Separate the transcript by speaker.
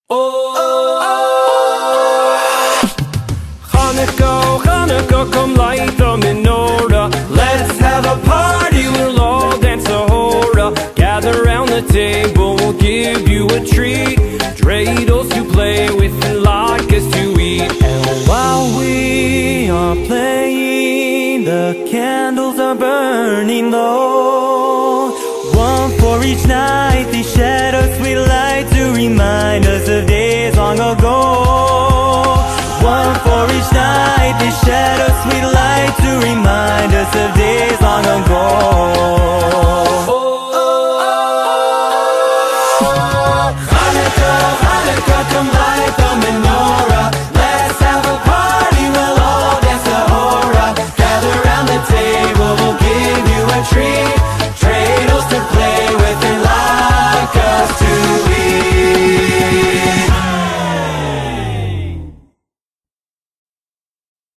Speaker 1: Hanukkah, Hanukkah, come light the menorah. Let's have a party, we'll all dance a hora. Gather round the table, we'll give you a treat. Dreidels to play with and latkes to eat. And while we are playing, the candles are burning low. One for each night, they shed a sweet light to remind us of days long ago. One for each night, they shed a sweet light to remind us of days long ago. Hanukkah,